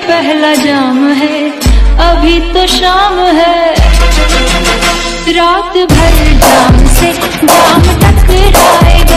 पहला जाम है, अभी तो शाम है। रात भर जाम से जाम टकराएगा।